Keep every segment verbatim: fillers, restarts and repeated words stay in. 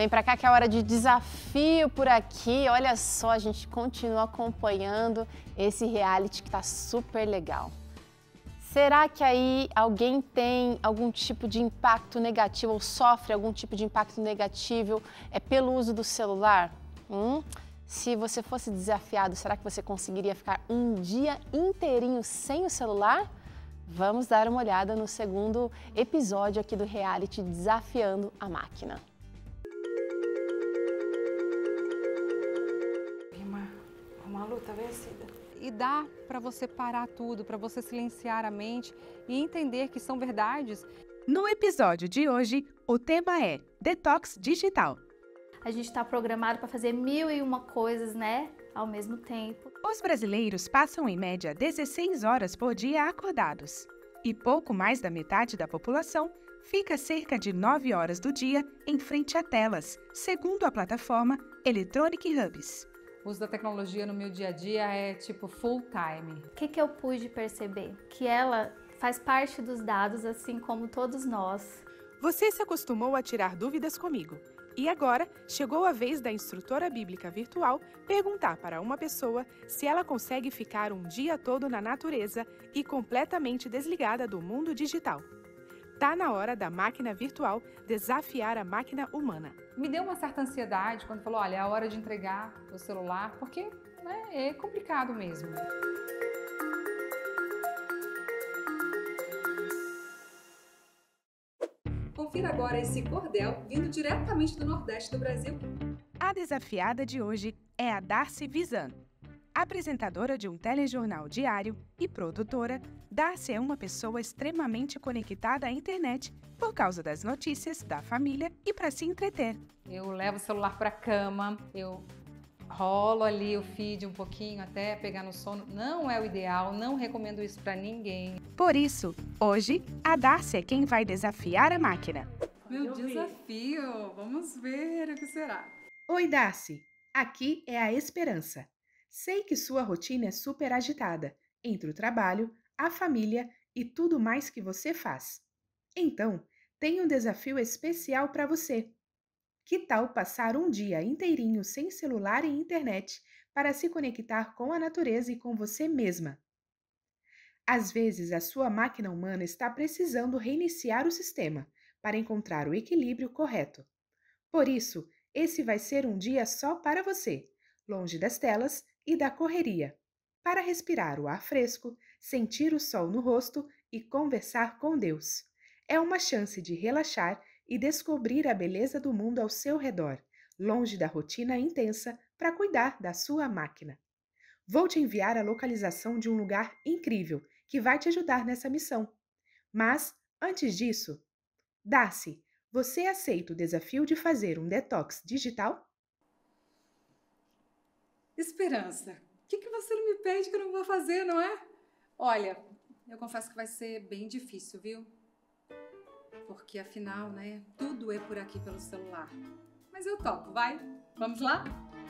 Vem pra cá que é hora de desafio por aqui. Olha só, a gente continua acompanhando esse reality que tá super legal. Será que aí alguém tem algum tipo de impacto negativo ou sofre algum tipo de impacto negativo é, pelo uso do celular? Hum? Se você fosse desafiado, será que você conseguiria ficar um dia inteirinho sem o celular? Vamos dar uma olhada no segundo episódio aqui do reality Desafiando a Máquina. Uma, uma luta vencida. E dá para você parar tudo, para você silenciar a mente e entender que são verdades. No episódio de hoje, o tema é Detox Digital. A gente está programado para fazer mil e uma coisas, né, ao mesmo tempo. Os brasileiros passam em média dezesseis horas por dia acordados. E pouco mais da metade da população fica cerca de nove horas do dia em frente a telas, segundo a plataforma Electronic Hubs. O uso da tecnologia no meu dia a dia é tipo full time. O que, que eu pude perceber? Que ela faz parte dos dados, assim como todos nós. Você se acostumou a tirar dúvidas comigo. E agora chegou a vez da instrutora bíblica virtual perguntar para uma pessoa se ela consegue ficar um dia todo na natureza e completamente desligada do mundo digital. Tá na hora da máquina virtual desafiar a máquina humana. Me deu uma certa ansiedade quando falou, olha, é a hora de entregar o celular, porque né, é complicado mesmo. Confira agora esse cordel vindo diretamente do Nordeste do Brasil. A desafiada de hoje é a Darcy Vizan. Apresentadora de um telejornal diário e produtora, Darcy é uma pessoa extremamente conectada à internet por causa das notícias, da família e para se entreter. Eu levo o celular para a cama, eu rolo ali o feed um pouquinho até pegar no sono. Não é o ideal, não recomendo isso para ninguém. Por isso, hoje, a Darcy é quem vai desafiar a máquina. Meu desafio, vamos ver o que será. Oi, Darcy. Aqui é a Esperança. Sei que sua rotina é super agitada, entre o trabalho, a família e tudo mais que você faz. Então, tenho um desafio especial para você. Que tal passar um dia inteirinho sem celular e internet para se conectar com a natureza e com você mesma? Às vezes, a sua máquina humana está precisando reiniciar o sistema para encontrar o equilíbrio correto. Por isso, esse vai ser um dia só para você, longe das telas e da correria, para respirar o ar fresco, sentir o sol no rosto e conversar com Deus. É uma chance de relaxar e descobrir a beleza do mundo ao seu redor, longe da rotina intensa para cuidar da sua máquina. Vou te enviar a localização de um lugar incrível que vai te ajudar nessa missão. Mas, antes disso, Darcy, você aceita o desafio de fazer um detox digital? Esperança, o que, que você não me pede que eu não vou fazer, não é? Olha, eu confesso que vai ser bem difícil, viu? Porque afinal, né, tudo é por aqui pelo celular. Mas eu topo, vai? Vamos lá?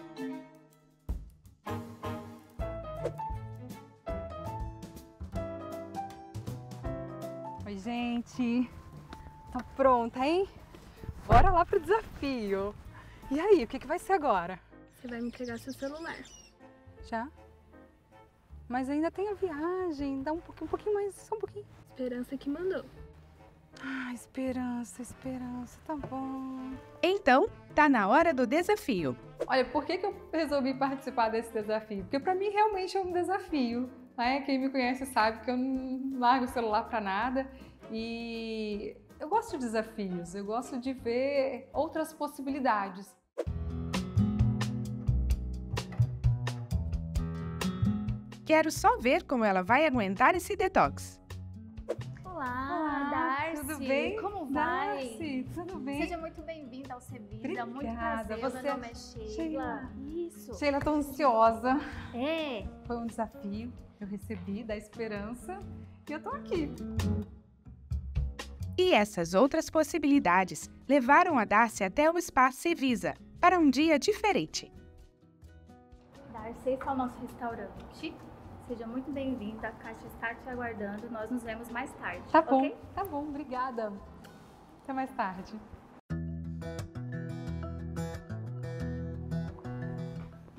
Oi, gente. Tá pronta, hein? Bora lá pro desafio. E aí, o que, que vai ser agora? Você vai me entregar seu celular. Já? Mas ainda tem a viagem. Dá um pouquinho, um pouquinho mais, só um pouquinho. Esperança que mandou. Ah, esperança, esperança, tá bom. Então, tá na hora do desafio. Olha, por que, que eu resolvi participar desse desafio? Porque pra mim realmente é um desafio, né? Quem me conhece sabe que eu não largo o celular pra nada e eu gosto de desafios, eu gosto de ver outras possibilidades. Quero só ver como ela vai aguentar esse detox. Olá, Darcy. Tudo bem? Como vai? Darcy, tudo bem? Seja muito bem-vinda ao Sebida. Obrigada, Muito prazer. você Meu nome é Sheila. Sheila. Isso. Sheila, tô ansiosa. É. Foi um desafio que eu recebi da Esperança e eu tô aqui. E essas outras possibilidades levaram a Darcy até o Spa Cevisa para um dia diferente. Darcy, esse é o nosso restaurante. Seja muito bem-vinda. A caixa está te aguardando. Nós nos vemos mais tarde. Tá bom, ok? tá bom, obrigada. Até mais tarde.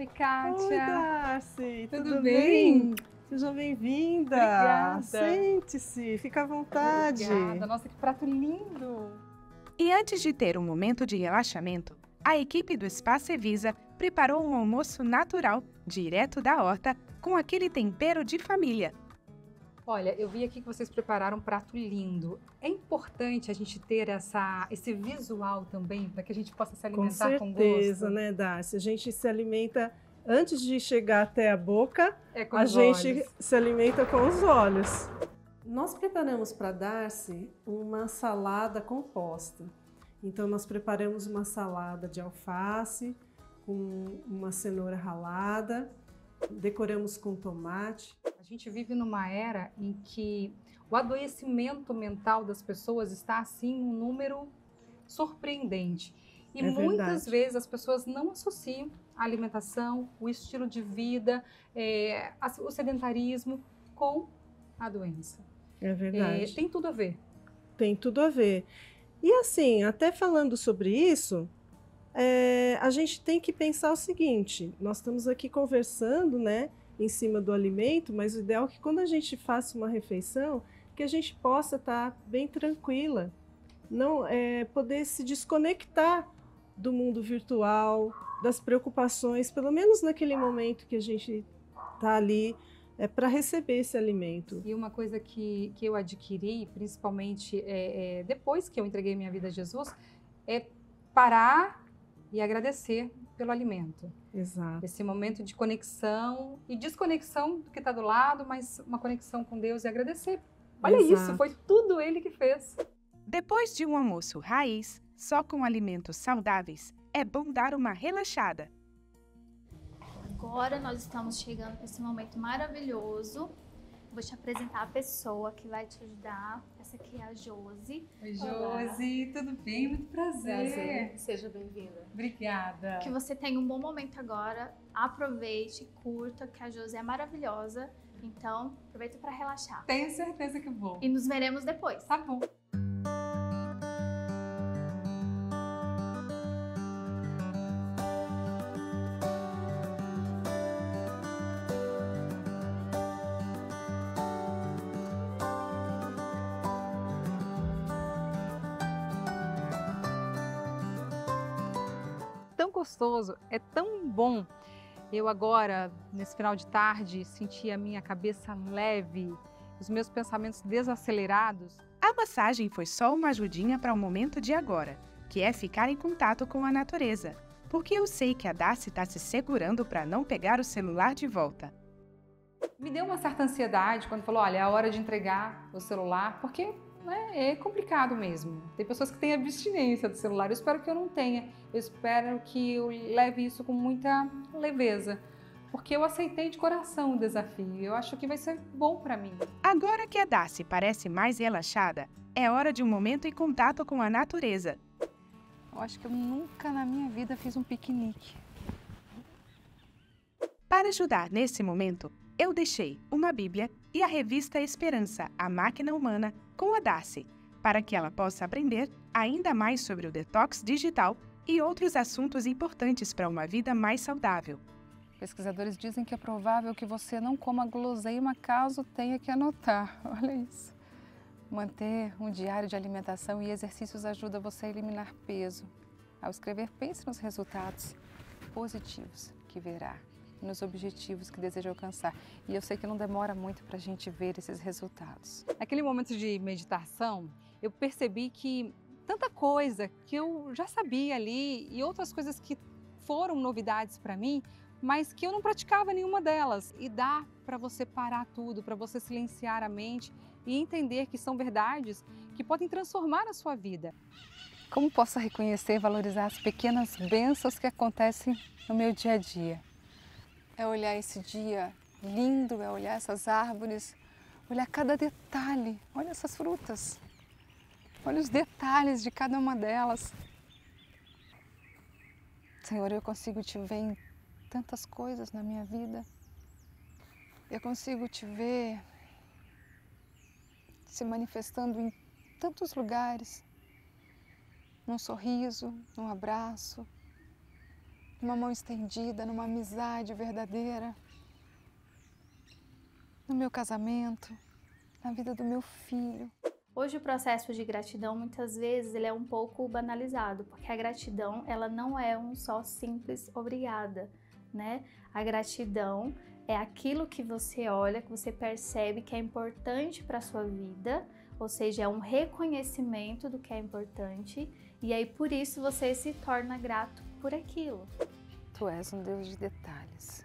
Oi, Kátia. Oi, Darcy. Tudo, Tudo bem? bem? Seja bem-vinda. Obrigada. Sente-se, fica à vontade. Obrigada. Nossa, que prato lindo. E antes de ter um momento de relaxamento, a equipe do Espaço Evisa preparou um almoço natural, direto da horta, com aquele tempero de família. Olha, eu vi aqui que vocês prepararam um prato lindo. É importante a gente ter essa, esse visual também, para que a gente possa se Com alimentar com, certeza, gosto. né, Darcy? A gente se alimenta antes de chegar até a boca, É com a os gente olhos. se alimenta com os olhos. Nós preparamos para Darcy uma salada composta. Então, nós preparamos uma salada de alface com uma cenoura ralada, decoramos com tomate. A gente vive numa era em que o adoecimento mental das pessoas está assim num número surpreendente. E É muitas verdade. vezes as pessoas não associam a alimentação, o estilo de vida, é, a- o sedentarismo com a doença. É verdade. É, tem tudo a ver. Tem tudo a ver. E assim, até falando sobre isso, é, a gente tem que pensar o seguinte: nós estamos aqui conversando, né, em cima do alimento, mas o ideal é que quando a gente faça uma refeição, que a gente possa estar bem tranquila, não é, poder se desconectar do mundo virtual, das preocupações, pelo menos naquele momento que a gente está ali é, para receber esse alimento. E uma coisa que, que eu adquiri, principalmente é, é, depois que eu entreguei minha vida a Jesus, é parar e agradecer pelo alimento. Exato. Esse momento de conexão e desconexão do que está do lado, mas uma conexão com Deus e agradecer. Olha isso, Exato. foi tudo Ele que fez. Depois de um almoço raiz, só com alimentos saudáveis, é bom dar uma relaxada. Agora nós estamos chegando para esse momento maravilhoso. Vou te apresentar a pessoa que vai te ajudar. Essa aqui é a Josi. Oi, Olá. Josi, tudo bem? Muito prazer. Seja bem-vinda. Obrigada. Que você tenha um bom momento agora. Aproveite, curta, que a Josi é maravilhosa. Então, aproveita para relaxar. Tenho certeza que vou. E nos veremos depois. Tá bom. Tão gostoso, é tão bom. Eu agora, nesse final de tarde, senti a minha cabeça leve, os meus pensamentos desacelerados. A massagem foi só uma ajudinha para o momento de agora, que é ficar em contato com a natureza. Porque eu sei que a Darcy está se segurando para não pegar o celular de volta. Me deu uma certa ansiedade quando falou, olha, é a hora de entregar o celular, porque né, é complicado mesmo. Tem pessoas que têm abstinência do celular, eu espero que eu não tenha. Eu espero que eu leve isso com muita leveza, porque eu aceitei de coração o desafio. Eu acho que vai ser bom para mim. Agora que a Darcy parece mais relaxada, é hora de um momento em contato com a natureza. Eu acho que eu nunca na minha vida fiz um piquenique. Para ajudar nesse momento, eu deixei uma Bíblia e a revista Esperança, a Máquina Humana, com a Darcy, para que ela possa aprender ainda mais sobre o detox digital e outros assuntos importantes para uma vida mais saudável. Pesquisadores dizem que é provável que você não coma guloseima caso tenha que anotar. Olha isso. Manter um diário de alimentação e exercícios ajuda você a eliminar peso. Ao escrever, pense nos resultados positivos que verá, nos objetivos que deseja alcançar. E eu sei que não demora muito para a gente ver esses resultados. Naquele momento de meditação, eu percebi que tanta coisa que eu já sabia ali e outras coisas que foram novidades para mim, mas que eu não praticava nenhuma delas. E dá para você parar tudo, para você silenciar a mente e entender que são verdades que podem transformar a sua vida. Como posso reconhecer e valorizar as pequenas bênçãos que acontecem no meu dia a dia? É olhar esse dia lindo, é olhar essas árvores, olhar cada detalhe, olha essas frutas, olha os detalhes de cada uma delas. Senhor, eu consigo te ver em tantas coisas na minha vida. Eu consigo te ver se manifestando em tantos lugares, num sorriso, num abraço, numa mão estendida, numa amizade verdadeira, no meu casamento, na vida do meu filho. Hoje o processo de gratidão, muitas vezes, ele é um pouco banalizado, porque a gratidão, ela não é um só simples obrigada, né? A gratidão é aquilo que você olha, que você percebe que é importante para a sua vida, ou seja, é um reconhecimento do que é importante, e aí por isso você se torna grato por aquilo. Tu és um Deus de detalhes.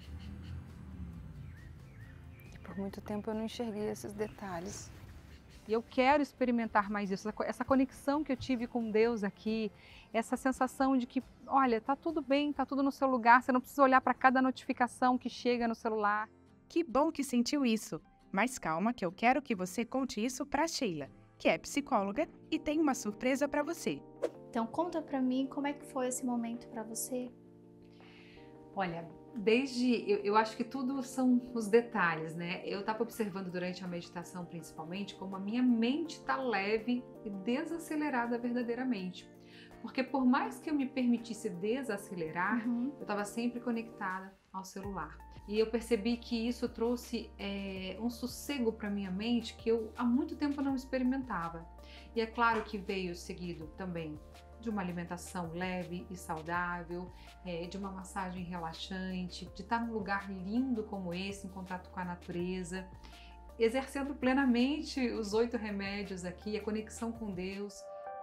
E por muito tempo eu não enxerguei esses detalhes. E eu quero experimentar mais isso, essa conexão que eu tive com Deus aqui, essa sensação de que, olha, tá tudo bem, tá tudo no seu lugar, você não precisa olhar para cada notificação que chega no celular. Que bom que sentiu isso. Mas calma que eu quero que você conte isso para Sheila, que é psicóloga e tem uma surpresa para você. Então conta para mim como é que foi esse momento para você. Olha, desde, eu, eu acho que tudo são os detalhes, né? Eu estava observando durante a meditação, principalmente, como a minha mente está leve e desacelerada verdadeiramente. Porque por mais que eu me permitisse desacelerar, Uhum. eu estava sempre conectada ao celular. E eu percebi que isso trouxe é, um sossego para minha mente que eu há muito tempo não experimentava. E é claro que veio seguido também de uma alimentação leve e saudável, é, de uma massagem relaxante, de estar num lugar lindo como esse, em contato com a natureza, exercendo plenamente os oito remédios aqui, a conexão com Deus.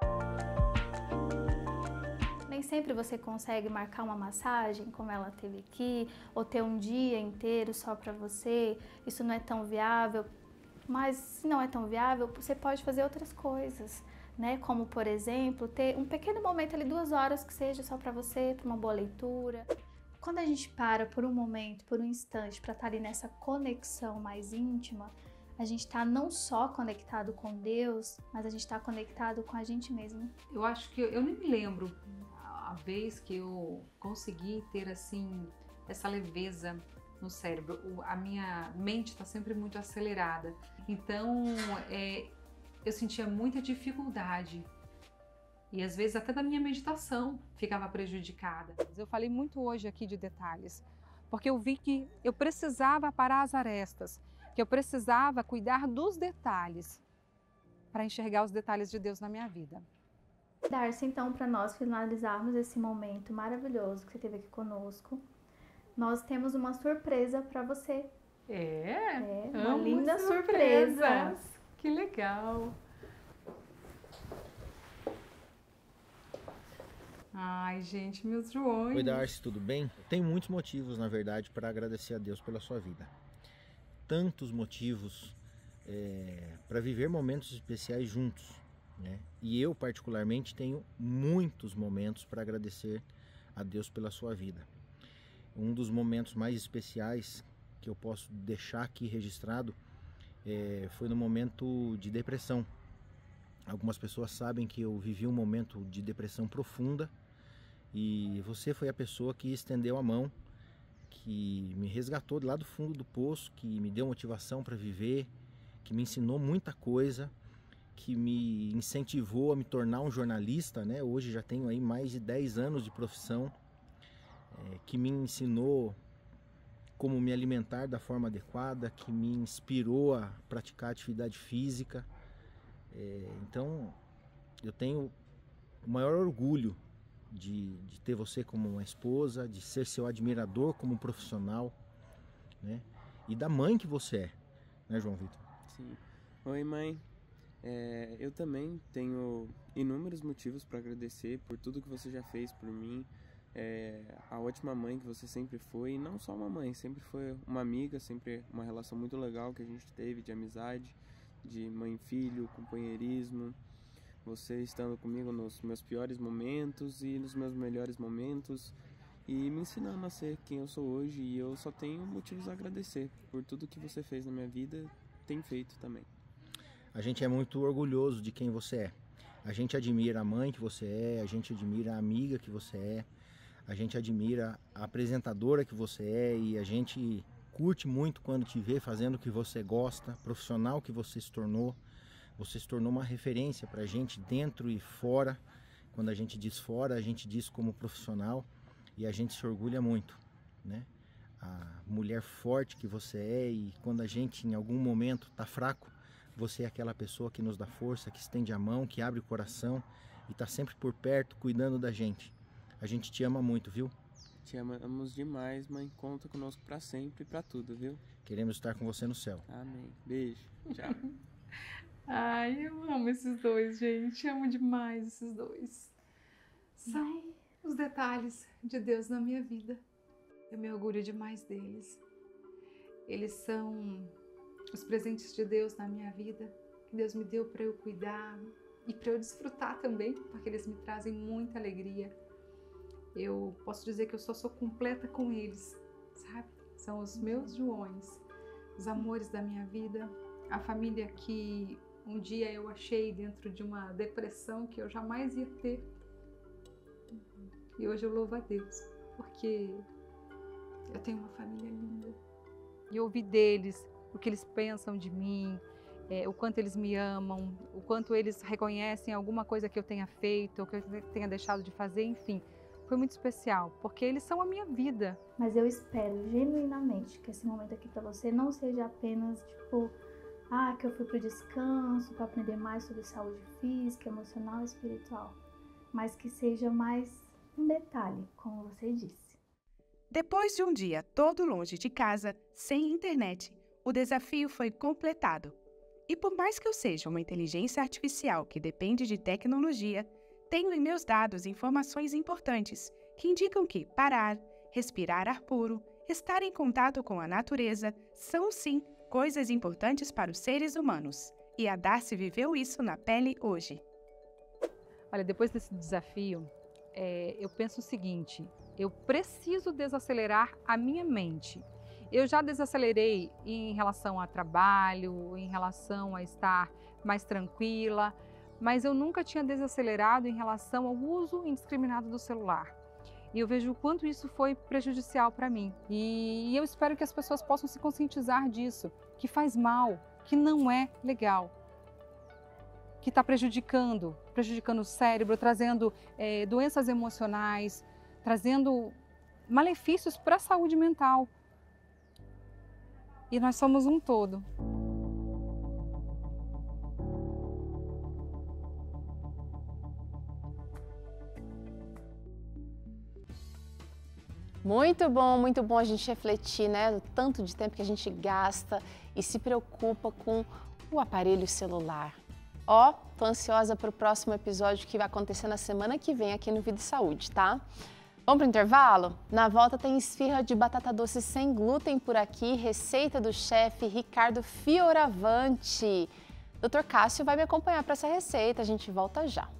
Nem sempre você consegue marcar uma massagem, como ela teve aqui, ou ter um dia inteiro só para você. Isso não é tão viável, mas se não é tão viável, você pode fazer outras coisas, né? Como, por exemplo, ter um pequeno momento ali, duas horas que seja só para você, para uma boa leitura. Quando a gente para por um momento, por um instante, para estar ali nessa conexão mais íntima, a gente está não só conectado com Deus, mas a gente está conectado com a gente mesmo. Eu acho que, eu, eu nem me lembro a vez que eu consegui ter assim, essa leveza no cérebro. O, a minha mente está sempre muito acelerada. Então, é, eu sentia muita dificuldade. E às vezes até da minha meditação ficava prejudicada. Eu falei muito hoje aqui de detalhes, porque eu vi que eu precisava parar as arestas, que eu precisava cuidar dos detalhes para enxergar os detalhes de Deus na minha vida. Darcy, então, para nós finalizarmos esse momento maravilhoso que você teve aqui conosco, nós temos uma surpresa para você. É? É, uma Amo linda surpresa. surpresas. Que legal. Ai, gente, meus joões. Oi, Darcy, tudo bem? Tem muitos motivos, na verdade, para agradecer a Deus pela sua vida. Tantos motivos é, para viver momentos especiais juntos, né? E eu, particularmente, tenho muitos momentos para agradecer a Deus pela sua vida. Um dos momentos mais especiais que eu posso deixar aqui registrado é, foi no momento de depressão. Algumas pessoas sabem que eu vivi um momento de depressão profunda e você foi a pessoa que estendeu a mão, que me resgatou de lá do fundo do poço, que me deu motivação para viver, que me ensinou muita coisa, que me incentivou a me tornar um jornalista, né? Hoje já tenho aí mais de dez anos de profissão, é, que me ensinou como me alimentar da forma adequada, que me inspirou a praticar atividade física. É, então, eu tenho o maior orgulho de, de ter você como uma esposa, de ser seu admirador como profissional, né? E da mãe que você é, né, João Vitor? Sim. Oi, mãe. É, eu também tenho inúmeros motivos para agradecer por tudo que você já fez por mim, é, a ótima mãe que você sempre foi, e não só uma mãe, sempre foi uma amiga, sempre uma relação muito legal que a gente teve de amizade, de mãe e filho, companheirismo, você estando comigo nos meus piores momentos e nos meus melhores momentos e me ensinando a ser quem eu sou hoje, e eu só tenho motivos a agradecer por tudo que você fez na minha vida, tem feito também. A gente é muito orgulhoso de quem você é. A gente admira a mãe que você é, a gente admira a amiga que você é, a gente admira a apresentadora que você é e a gente curte muito quando te vê fazendo o que você gosta, profissional que você se tornou. Você se tornou uma referência pra gente dentro e fora. Quando a gente diz fora, a gente diz como profissional. e a gente se orgulha muito, né? A mulher forte que você é, e quando a gente em algum momento tá fraco, você é aquela pessoa que nos dá força, que estende a mão, que abre o coração e tá sempre por perto, cuidando da gente. A gente te ama muito, viu? Te amamos demais, mãe. Conta conosco pra sempre e pra tudo, viu? Queremos estar com você no céu. Amém. Beijo. Tchau. Ai, eu amo esses dois, gente. Amo demais esses dois. São os detalhes de Deus na minha vida. Eu me orgulho demais deles. Eles são os presentes de Deus na minha vida, que Deus me deu para eu cuidar e para eu desfrutar também, porque eles me trazem muita alegria. Eu posso dizer que eu só sou completa com eles, sabe? São os meus Joões, os amores da minha vida, a família que um dia eu achei dentro de uma depressão que eu jamais ia ter. E hoje eu louvo a Deus, porque eu tenho uma família linda. E ouvir deles o que eles pensam de mim, é, o quanto eles me amam, o quanto eles reconhecem alguma coisa que eu tenha feito, ou que eu tenha deixado de fazer, enfim. Foi muito especial, porque eles são a minha vida. Mas eu espero genuinamente que esse momento aqui para você não seja apenas tipo, ah, que eu fui pro descanso para aprender mais sobre saúde física, emocional e espiritual, mas que seja mais um detalhe, como você disse. Depois de um dia todo longe de casa, sem internet, o desafio foi completado. E por mais que eu seja uma inteligência artificial que depende de tecnologia, tenho em meus dados informações importantes que indicam que parar, respirar ar puro, estar em contato com a natureza são sim coisas importantes para os seres humanos. E a Darcy viveu isso na pele hoje. Olha, depois desse desafio, é, eu penso o seguinte: eu preciso desacelerar a minha mente. Eu já desacelerei em relação a trabalho, em relação a estar mais tranquila, mas eu nunca tinha desacelerado em relação ao uso indiscriminado do celular. E eu vejo o quanto isso foi prejudicial para mim. E eu espero que as pessoas possam se conscientizar disso, que faz mal, que não é legal, que está prejudicando, prejudicando o cérebro, trazendo é, doenças emocionais, trazendo malefícios para a saúde mental. E nós somos um todo. Muito bom, muito bom a gente refletir, né, o tanto de tempo que a gente gasta e se preocupa com o aparelho celular. Ó, tô ansiosa para o próximo episódio que vai acontecer na semana que vem aqui no Vida e Saúde, tá? Vamos para o intervalo? Na volta tem esfirra de batata doce sem glúten por aqui, receita do chefe Ricardo Fioravante. doutor Cássio vai me acompanhar para essa receita, a gente volta já.